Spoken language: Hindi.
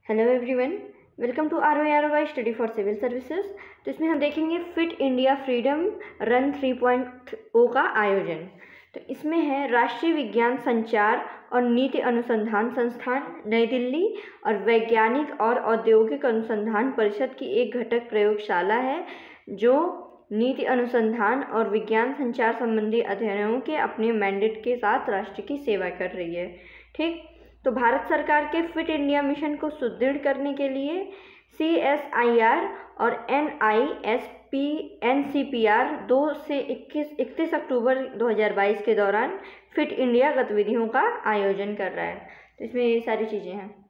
Hello everyone, welcome to ROI study for civil services. तो इसमें हम देखेंगे फिट इंडिया फ्रीडम रन 3.0 का आयोजन। तो इसमें है राष्ट्रीय विज्ञान संचार और नीति अनुसंधान संस्थान नई दिल्ली और वैज्ञानिक और औद्योगिक अनुसंधान परिषद की एक घटक प्रयोगशाला है जो नीति अनुसंधान और विज्ञान संचार संबंधी अध्ययनों के अपने मैंडेट के साथ राष्ट्र की सेवा कर रही है। ठीक, तो भारत सरकार के फिट इंडिया मिशन को सुदृढ़ करने के लिए CSIR और NCPR 2 से 31 अक्टूबर 2022 के दौरान फिट इंडिया गतिविधियों का आयोजन कर रहा है। तो इसमें ये सारी चीज़ें हैं।